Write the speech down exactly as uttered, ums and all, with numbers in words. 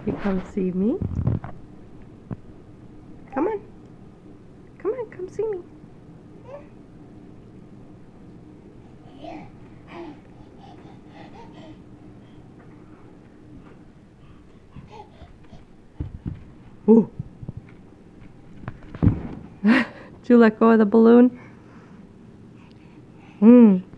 You come see me? Come on. Come on, come see me. Ooh. Did you let go of the balloon? Hmm.